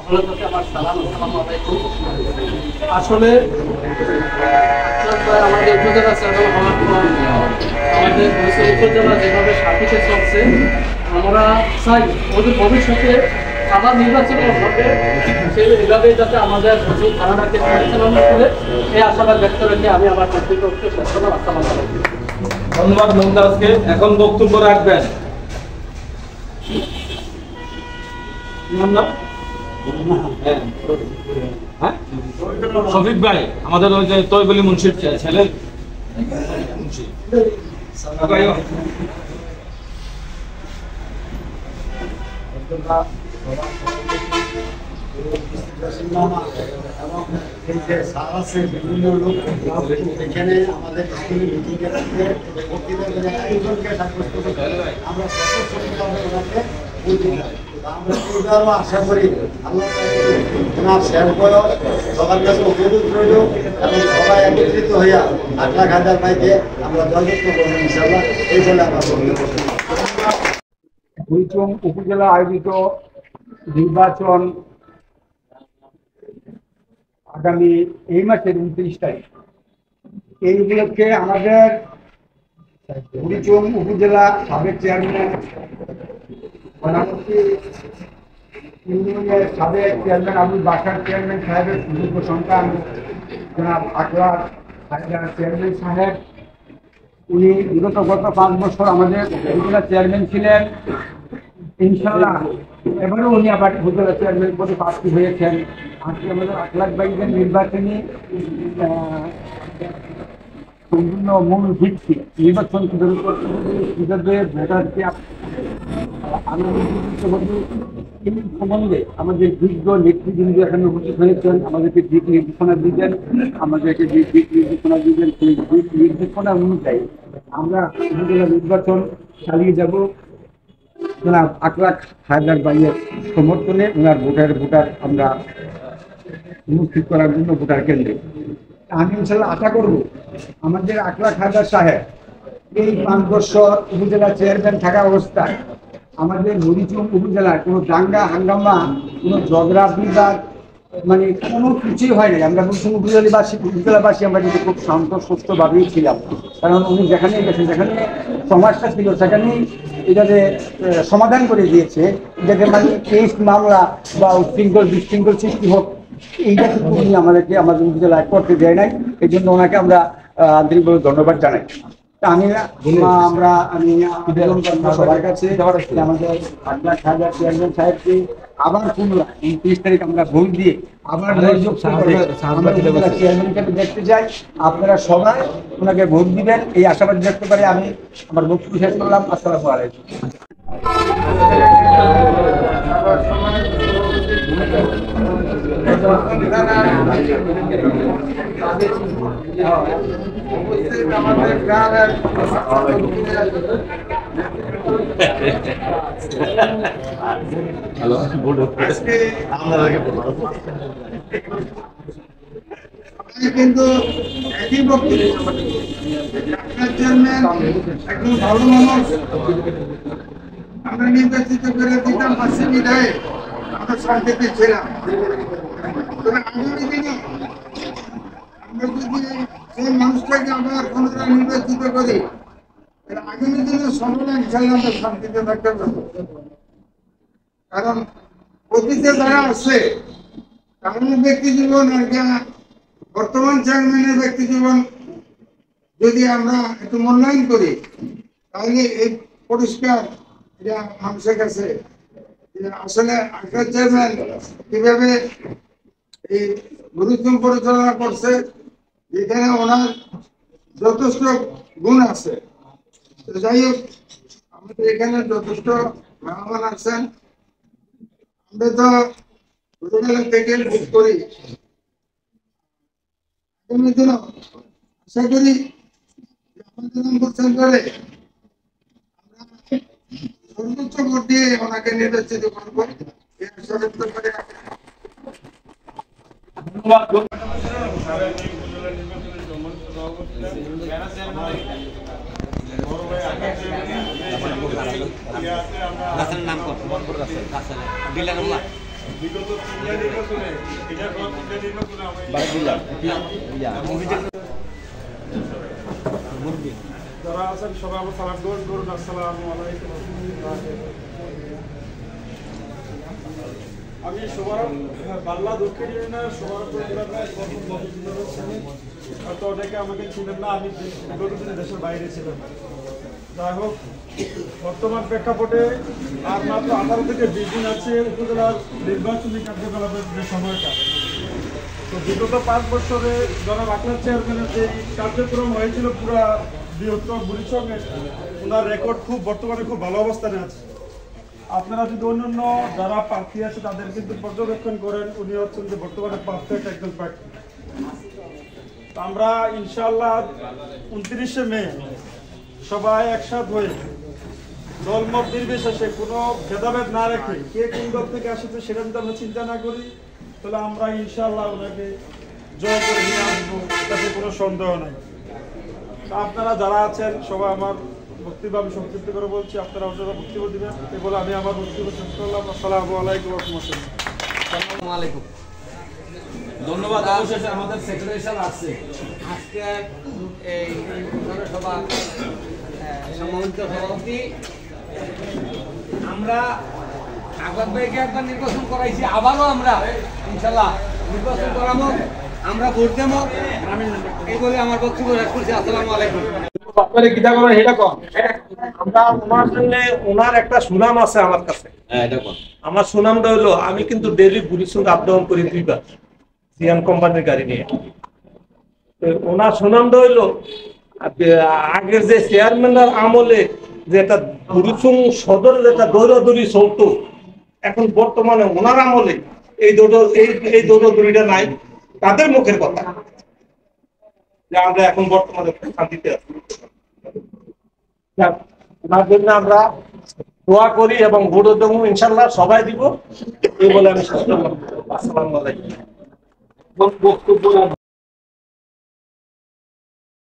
সকলের কাছে আমার সালাম। আসসালামু আলাইকুম। আসলে আমাদের উপজেলা চেয়ারম্যান হওয়ার পর আমাদের বরিশাল উপজেলা যেভাবে শান্তিতে চলছে, আমরা চাই ওদের ভবিষ্যতে আবার নির্বাচন হবে সেইভাবেই যাতে আমাদের থানাটাকে পরিচালনা করে এই আশাবাদ ব্যক্ত রেখে আমি আমার কর্তৃপক্ষকে শেষ করলাম। আসসালামু আলাইকুম। ধন্যবাদ মমতাজকে। এখন বক্তব্য রাখবেন শফিক ভাই, আমাদের ওই যে তৈবলি মুন্সির ছেলে মুন্সি। এবং এই যে স্যার আছে বিভিন্ন লোক এখানে আমাদের একজনকে সাব্যস্ত করতে আমরা ওনাকে আমরা এইবারও আশা করি আল্লাহ ওনার শেষ বয়স সবার কাছে অনুরোধ রইল এবং সবাই একত্রিত হইয়া 8,00,000 ভাইকে আমরা জয়যুক্ত করবো ইনশাল্লাহ। এই বলে আমার বুড়িচং উপজেলা আয়োজিত নির্বাচন আগামী এই মাসের 29 তারিখ। এই উপলক্ষে আমাদের বুড়িচং উপজেলা সাবেক চেয়ারম্যান ইউনিয়নের সাবেক চেয়ারম্যান আবুল বাসার চেয়ারম্যান সাহেবের সুযোগ্য সন্তান জনাব আকরার চেয়ারম্যান সাহেব, উনি বিগত গত 5 বছর আমাদের উপজেলা চেয়ারম্যান ছিলেন। ইনশাআল্লাহ এবারও উনি আবার উপজেলা চেয়ারম্যান পদে প্রার্থী হয়েছেন। আজকে আমাদের আকরার ভাইয়ের নির্বাচনী সম্পূর্ণ মূল ভিত্তি নির্বাচন কিভাবে ভোটারকে এই সম্বন্ধে আমাদের বিজ্ঞ নেতৃবৃন্দ এখানে উপস্থিত হয়েছেন, আমাদেরকে দিক নির্দেশনা দিবেন, আমাদেরকে যে দিক নির্দেশনা দিবেন সেই দিক নির্দেশনা অনুযায়ী আমরা উপজেলা নির্বাচন চালিয়ে যাব। জনাব আকরার হায়দার ভাইয়ের সমর্থনে ওনার ভোটার আমরা উপস্থিত করার জন্য ভোটার কেন্দ্রে আমি ইনশাল্লাহ আশা করব আমাদের আকরার হায়দার সাহেব এই 5 বছর উপজেলা চেয়ারম্যান থাকা অবস্থায় আমাদের বুড়িচং উপজেলার কোনো দাঙ্গা হাঙ্গামা, কোনো ঝগড়া বিবাদ মানে কোনো কিছুই হয়নি। আমরা বুড়িচং উপজেলাবাসী আমরা কিন্তু খুব শান্ত সুস্থভাবেই ছিলাম, কারণ উনি যেখানে গেছেন যেখানে সমস্যা ছিল সেখানেই এটাকে সমাধান করে দিয়েছে। এটাকে মানে কেস মামলা বা উচ্ছৃঙ্খল বিশৃঙ্খল সৃষ্টি হোক এইটা কিন্তু উনি আমাদেরকে আমাদের উপজেলায় করতে দেয় নাই। এই জন্য ওনাকে আমরা আন্তরিকভাবে ধন্যবাদ জানাই। আমি আবেদন করবো সবার কাছে আমাদের আকরার হায়দার চেয়ারম্যান সাহেবকে আবার পুনরায় 29 তারিখ আমরা ভোট দিয়ে আবার চেয়ারম্যান হিসেবে দেখতে চাই। আপনারা সবাই ওনাকে ভোট দিবেন এই আশাবাদ ব্যক্ত করে আমি আমার বক্তব্য শেষ করলাম। আসসালামু আলাইকুম। আমাদের গ্রামের কিন্তু একই বক্তব্য চেয়ারম্যান একজন ভালো মানুষ আমরা নির্বাচিত করে দিতাম পাশে বিধায় আমরা শান্তিতে ছিলাম। তবে আগামী দিনে আমরা যদি সেই মানুষটাকে আবার পুনরায় নির্বাচিত করি আগামী দিনে সমাধান ইনশাআল্লাহ আমরা শান্তিতে থাকতে পারবো। কারণ অতীতে যারা আছে তাদের ব্যক্তি জীবন বর্তমান চেয়ারম্যানের ব্যক্তি জীবন যদি আমরা একটু মূল্যায়ন করি তাহলে এই পরিষ্কার এটা মানুষের কাছে আসলে আকরার চেয়ারম্যান কিভাবে এই বুড়িচং পরিচালনা করছে, যেখানে ওনার যথেষ্ট গুণ আছে। যাই হোক আমাদের এখানে যথেষ্ট মেহমান আছেন। আমরা তো ছোটবেলা থেকে ভোট করি, আশা করি সর্বোচ্চ ভোট দিয়ে ওনাকে নির্বাচিত করবো। নাম বিগত তিনটা নির্বাচনে এটা সব তিনটা নির্বাচনে যারা আছেন সবাই আমার সালাম গ্রহণ করুন। আসসালামু আলাইকুম। আমি সবার বাংলা দক্ষিণ ইউনিয়নের সবার হয়তো অনেকে আমাকে ছিলেন না, আমি বিগত দিনে দেশের বাইরে ছিলাম। যাই হোক, বর্তমান প্রেক্ষাপটে আর মাত্র 18 থেকে 20 দিন আছে উপজেলার নির্বাচনী কার্যকলাপের যে সময়টা। তো বিগত 5 বছরে জনাব আকলার চেয়ারম্যানের যে কার্যক্রম হয়েছিল পুরা বৃহত্তর বুড়িচঙ্গে, ওনার রেকর্ড বর্তমানে খুব ভালো অবস্থানে আছে। আপনারা যদি অন্যান্য যারা প্রার্থী আছে তাদের কিন্তু পর্যবেক্ষণ করেন, উনি হচ্ছেন যে বর্তমানে পারফেক্ট একজন প্রার্থী। আমরা ইনশাআল্লাহ 29শে মে সবাই একসাথ হয়ে দলমত নির্বিশেষে কোনো ভেদাভেদ না রেখে কে কোন দল থেকে আসছে সেটা যদি আমরা চিন্তা না করি, তাহলে আমরা ইনশাআল্লাহ ওনাকে জয় করে নিয়ে আসবো, তাতে কোনো সন্দেহ নাই। আপনারা যারা আছেন সবাই আমার বক্তব্য আমি সংক্ষিপ্ত করে বলছি, আপনারা ওনারা বক্তব্য দিবেন। এই বলে আমি আমার বক্তব্য শেষ করলাম। আসসালামু আলাইকুম ওয়া রাহমাতুল্লাহ। আসসালামু আলাইকুম। ধন্যবাদ। অবশেষে আমাদের সেক্রেটারি সাহেব আসছে। আজকে এই সভা সম্মানিত সভাপতি, আমরা আকবর ভাইকে একবার নির্বাচন করাইছি, আবারও আমরা ইনশাল্লাহ নির্বাচন করাবো, আমরা ভোট দেবো। এই বলে আমার বক্তব্য শেষ করছি। আসসালামু আলাইকুম। আপনারা কি করেন এটা কম আমরা ওনার জন্য, ওনার একটা সুনাম আছে আমার কাছে। হ্যাঁ, এটা কোন আমার সুনামটা হলো আমি কিন্তু ডেইলি বুড়িচং আপ ডাউন করি 2 বার সিয়ান কোম্পানির গাড়ি নিয়ে। তো ওনার সুনামটা হইলো আগের যে চেয়ারম্যানের আমলে যে একটা বুড়িচং সদর যেটা দৌড়াদৌড়ি চলতো, এখন বর্তমানে ওনার আমলে এই দৌড়াদৌড়িটা নাই। তাদের মুখের কথা যে আমরা এখন বর্তমানে শান্তিতে আছি। ওনার জন্য আমরা দোয়া করি এবং ভোট দেবো ইনশাল্লাহ, সবাই দিব। এই বলে আমি শেষ করলাম। আসসালামু আলাইকুম। বক্তব্য